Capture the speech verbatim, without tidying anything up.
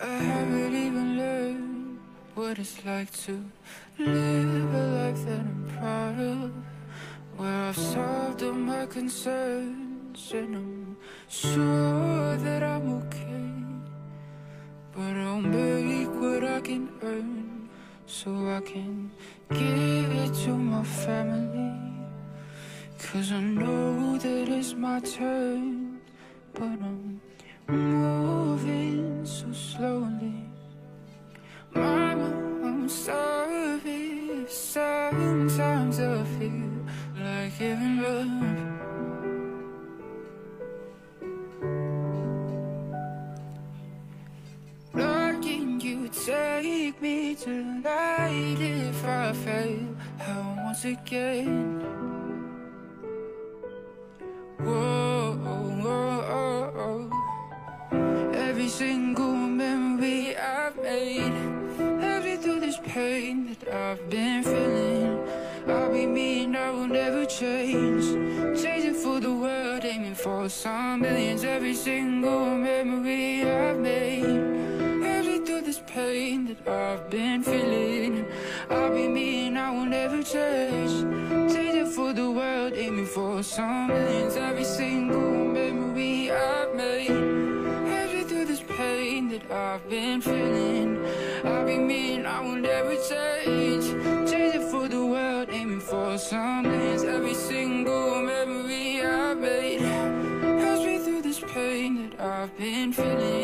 haven't even learned what it's like to live a life that I'm proud of, where I've solved all my concerns and I'm sure that I'm okay. But I'll make what I can earn so I can give it to my family, 'cause I know that it's my turn, but I'm moving so slowly. Mama, I'm sorry, sometimes I feel like giving up. Lord, can you take me to light if I fail once again? Whoa, whoa, whoa, whoa. Every single memory I've made helps me through this pain that I've been feeling. I'll be me and I will never change, changing for the world, aiming for some millions. Every single memory I've made helps me through this pain that I've been feeling. I'll be me and I will never change, changing for the world, aiming for some millions. Every single memory I've made helps me through this pain that I've been feeling. I'll be me and I will never change, changing for the world, aiming for some millions. Every single memory I've made helps me through this pain that I've been feeling.